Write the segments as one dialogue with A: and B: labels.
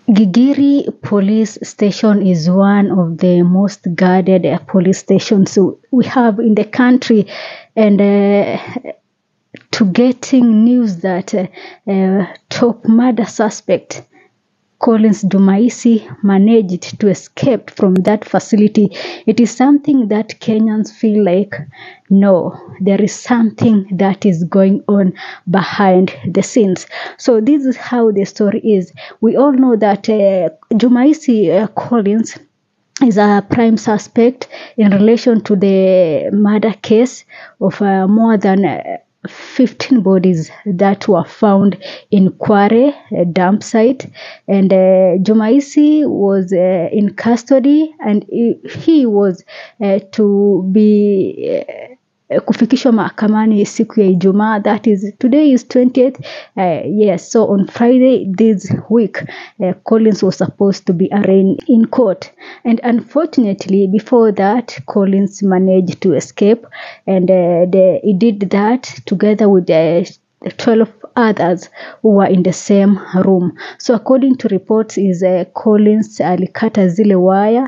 A: Gigiri police station is one of the most guarded police stations we have in the country, and to getting news that top murder suspect Collins Jumaisi managed to escape from that facility, it is something that Kenyans feel like, no, there is something that is going on behind the scenes. So this is how the story is. We all know that Jumaisi Collins is a prime suspect in relation to the murder case of more than 15 bodies that were found in Kware, a dump site. And Jumaisi was in custody, and he was to be kufikishwa mahakamani siku ya Ijumaa, that is today is 20th. Yes, so on Friday this week Collins was supposed to be arraigned in court, and unfortunately before that Collins managed to escape, and he did that together with 12 others who were in the same room. So according to reports is Collins alikata zile waya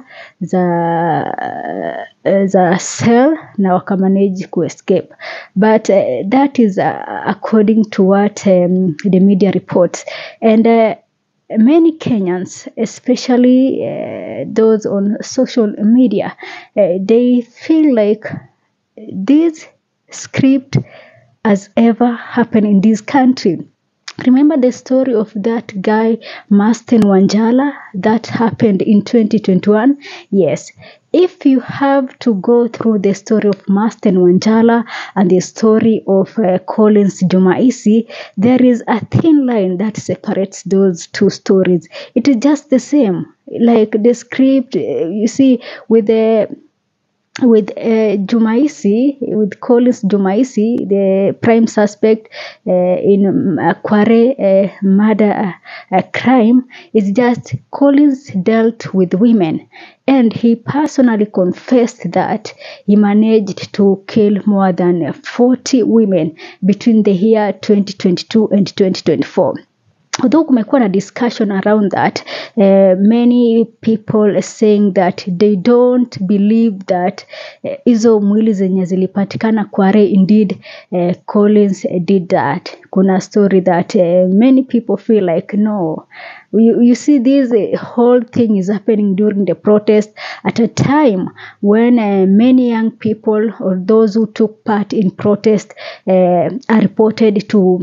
A: za cell na wakamanage ku escape, but that is according to what the media reports. And many Kenyans, especially those on social media, they feel like this script has ever happened in this country. Remember the story of that guy, Masten Wanjala, that happened in 2021? Yes. If you have to go through the story of Masten Wanjala and the story of Collins Jumaisi, there is a thin line that separates those two stories. It is just the same. Like the script, you see, with Jumaisi, with Collins Jumaisi, the prime suspect in Kware murder crime, is just Collins dealt with women, and he personally confessed that he managed to kill more than 40 women between the year 2022 and 2024. Although kumekuwa na discussion around that, many people saying that they don't believe that hizo mwili zenye zilipatikana Kware, indeed Collins did that. Kuna story that many people feel like, no, you see this whole thing is happening during the protest at a time when many young people or those who took part in protest are reported to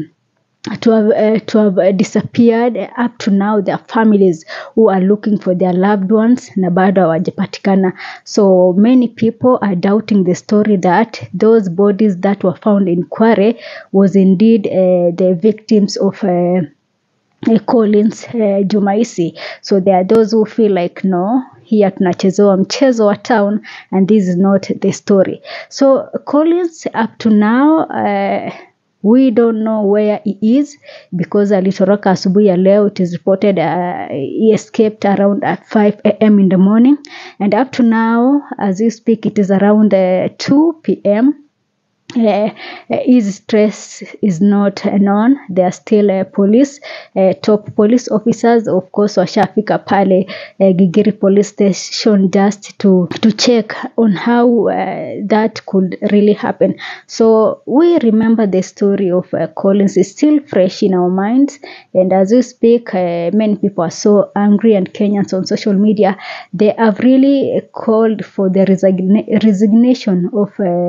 A: have disappeared. Up to now, there are families who are looking for their loved ones na bado hawajapatikana. So many people are doubting the story that those bodies that were found in Kware was indeed the victims of Collins Jumaisi. So there are those who feel like, no, here tunachezewa mchezo wa town, and this is not the story. So Collins, up to now, we don't know where he is, because alitoroka asubuhi ya leo. It is reported he escaped around at 5 a.m. in the morning, and up to now, as we speak, it is around 2 p.m. His stress is not known. There are still police, top police officers, of course, washafika pale Gigiri police station just to check on how that could really happen. So we remember the story of Collins is still fresh in our minds, and as we speak, many people are so angry, and Kenyans on social media, they have really called for the resignation of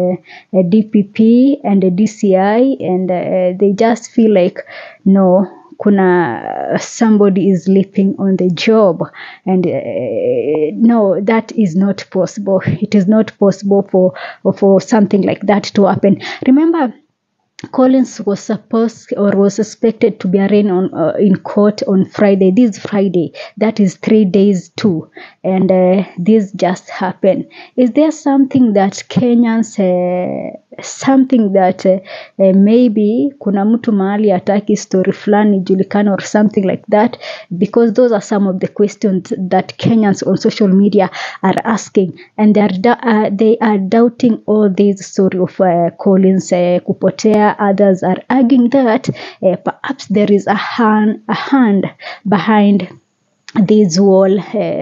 A: DPP and the DCI, and they just feel like, no, kuna somebody is sleeping on the job, and no, that is not possible. It is not possible for something like that to happen. Remember, Collins was supposed or was expected to be arraigned in court on Friday. This Friday, that is 3 days too, and this just happened. Is there something that Kenyans, something that maybe kuna mtu mahali hataki story fulani julikana or something like that? Because those are some of the questions that Kenyans on social media are asking, and they are doubting all this story of Collins kupotea. Others are arguing that perhaps there is a hand behind this whole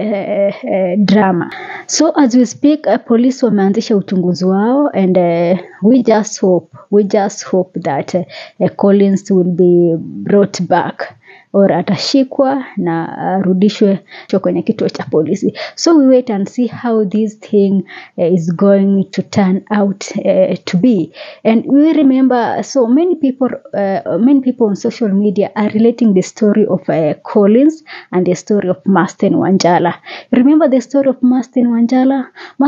A: drama. So as we speak, police wameanzisha uchunguzi wao, and we just hope that Collins will be brought back or atashikwa na arudishwe kwenye kituo cha polisi. So we wait and see how this thing is going to turn out to be. And we remember, so many people on social media are relating the story of Collins and the story of Masten Wanjala. Remember the story of Masten Wanjala?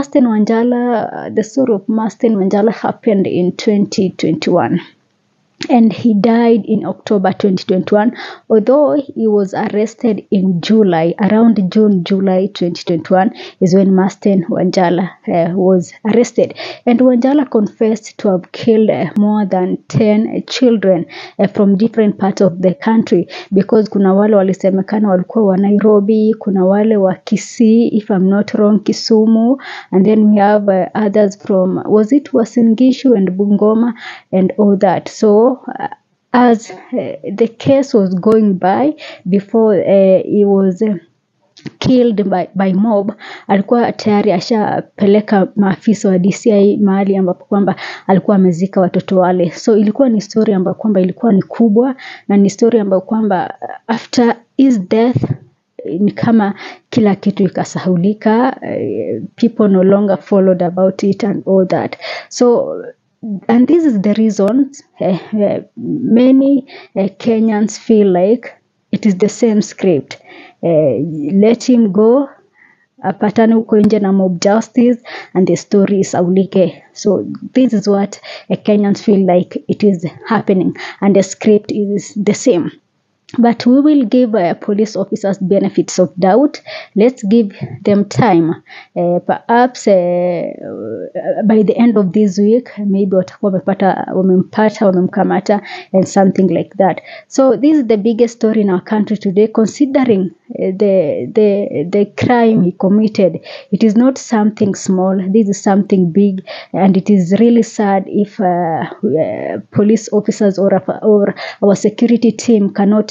A: The story of Masten Wanjala happened in 2021. And he died in October 2021, although he was arrested in July, around July 2021 is when Masten Wanjala was arrested. And Wanjala confessed to have killed more than 10 children from different parts of the country, because kuna wale walisemekana walikuwa wa Nairobi, kuna wale wa Kisii, if I'm not wrong, Kisumu, and then we have others from, was it Uasin Gishu and Bungoma and all that. So as the case was going by, before he was killed by mob, alikuwa tayari ashapeleka maafisa wa DCI mahali ambapo kwamba alikuwa amezika watoto wale. So ilikuwa ni story ambayo kwamba ilikuwa ni kubwa, na ni story ambayo kwamba after his death ni kama kila kitu ikasahulika, people no longer followed about it and all that. So and this is the reason many Kenyans feel like it is the same script. Let him go, apatane huko nje na mob justice, and the story is aulike. So this is what Kenyans feel like it is happening, and the script is the same. But we will give police officers benefits of doubt. Let's give them time. Perhaps by the end of this week, maybe watakuwa wamemkamata and something like that. So this is the biggest story in our country today, considering the crime he committed. It is not something small. This is something big, and it is really sad if police officers or our security team cannot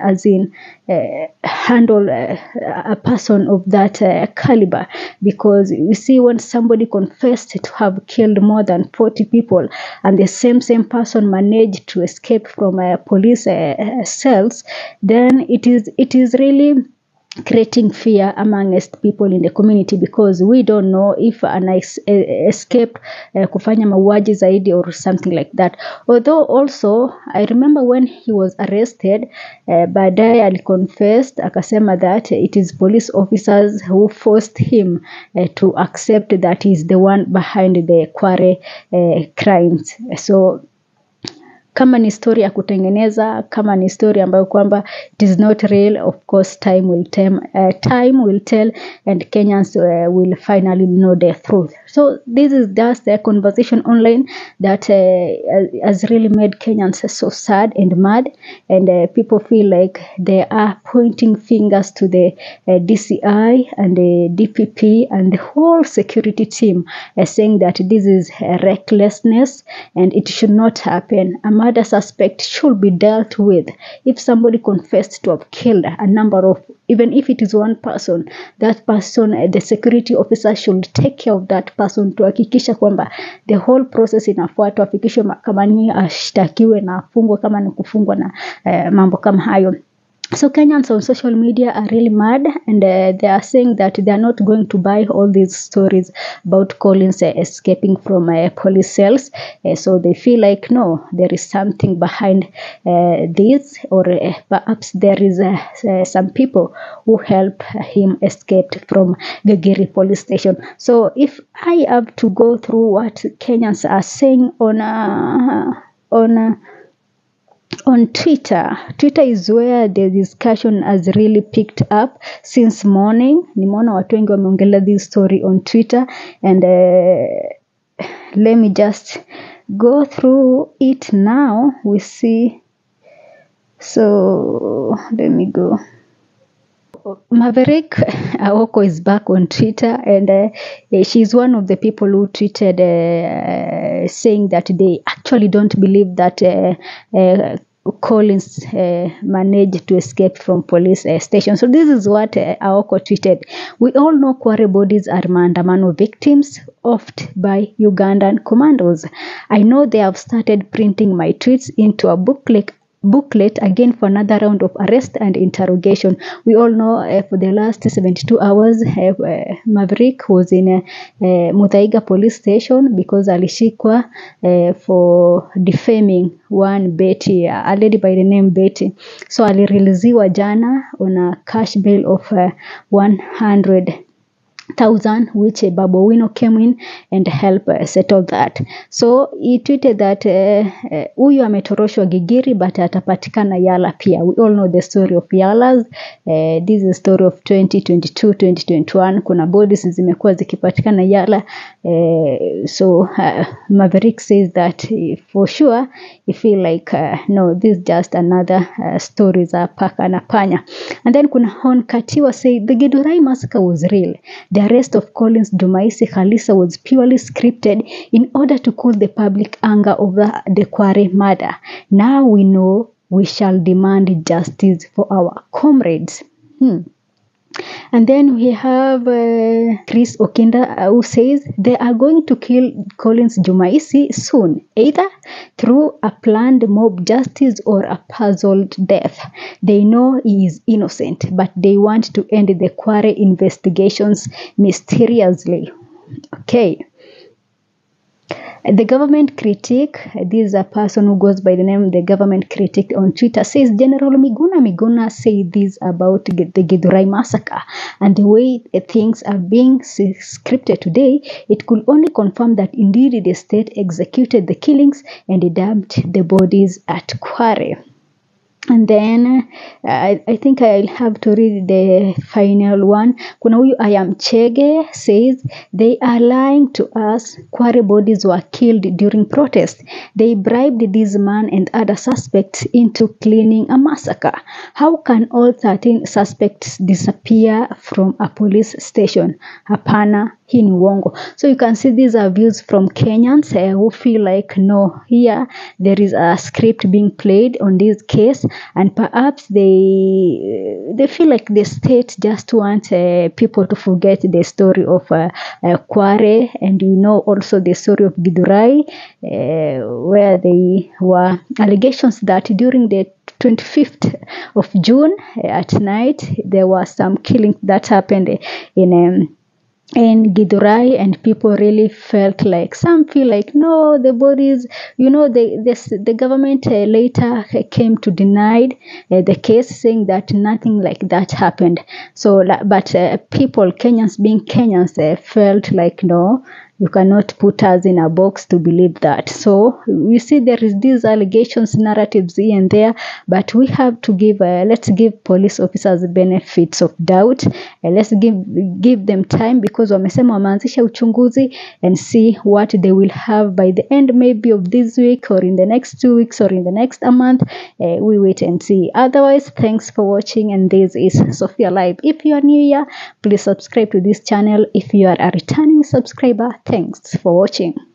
A: handle a person of that caliber, because you see, when somebody confessed to have killed more than 40 people, and the same person managed to escape from police cells, then it is really creating fear amongst people in the community, because we don't know if an escape kufanya mauaji zaidi or something like that. Although also I remember when he was arrested, baadaye aliconfessed akasema that it is police officers who forced him to accept that he is the one behind the Kware crimes. So kama ni story ya kutengeneza, kama ni story ambayo kwamba it is not real, of course time will tell, and Kenyans will finally know the truth. So this is just a conversation online that has really made Kenyans so sad and mad, and people feel like they are pointing fingers to the DCI and the DPP and the whole security team, saying that this is recklessness and it should not happen. A murder suspect should be dealt with. If somebody confessed to have killed a number of, even if it is one person, that person, the security officer should take care of that person, tuhakikisha kwamba the whole process inafuatwa, afikishwe mahakamani, ashtakiwe na afungwe kama ni kufungwa na mambo kama hayo. So Kenyans on social media are really mad, and they are saying that they are not going to buy all these stories about Collins escaping from police cells. So they feel like, no, there is something behind this, or perhaps there is some people who help him escape from Gagiri police station. So if I have to go through what Kenyans are saying on Twitter is where the discussion has really picked up since morning. Nimeona watu wengi wameongelea this story on Twitter, and let me just go through it now. We see. So let me go. Maverick Aoko is back on Twitter, and she's one of the people who tweeted saying that they actually don't believe that Collins managed to escape from police station. So this is what Aoko tweeted. We all know Kware bodies are maandamano victims, oft by Ugandan commandos. I know they have started printing my tweets into a booklet again for another round of arrest and interrogation. We all know for the last 72 hours Maverick was in Muthaiga police station because alishikwa for defaming one Betty, a lady by the name Betty. So alireleasiwa jana on a cash bail of 100,000, which Babu Owino came in and helped settle that. So he tweeted that huyu ametoroshwa Gigiri but atapatikana Yala pia. We all know the story of Yalas. This is the story of 2022, 2021. Kuna bodies zimekuwa zikipatikana Yala. So Maverick says that for sure he feel like no, this is just another story za paka na panya. And then kuna Hon Katiwa say the Githurai massacre was real. The arrest of Collins Jumaisi Khalisa was purely scripted in order to cool the public anger over the Kware murder. Now we know we shall demand justice for our comrades. And then we have Chris Okinda who says they are going to kill Collins Jumaisi soon, either through a planned mob justice or a puzzled death. They know he is innocent, but they want to end the Kware investigations mysteriously. Okay. The government critic, this is a person who goes by the name the government critic on Twitter, says General Miguna said this about the Githurai massacre, and the way things are being scripted today, it could only confirm that indeed the state executed the killings and dumped the bodies at Kware. And then I think I'll have to read the final one. Kuna huyu I am Chege says they are lying to us. Kware bodies were killed during protest. They bribed this man and other suspects into cleaning a massacre. How can all 13 suspects disappear from a police station? Hapana, hii ni uongo. So you can see these are views from Kenyans who feel like no, here there is a script being played on this case. And perhaps they feel like the state just wants people to forget the story of Kware, and you know also the story of Githurai, where they were allegations that during the 25th of June at night there was some killing that happened in Githurai, and people really felt like, some feel like no, the bodies, you know, the government later came to deny the case, saying that nothing like that happened. So but people, Kenyans being Kenyans, felt like no, you cannot put us in a box to believe that. So we see there is these allegations, narratives here and there, but we have to give let's give police officers the benefits of doubt, and let's give them time, because wamesema wameanzisha uchunguzi, and see what they will have by the end maybe of this week, or in the next 2 weeks, or in the next a month. We wait and see. Otherwise, thanks for watching, and this is Sophia Live. If you are new here, please subscribe to this channel. If you are a returning subscriber, thanks for watching.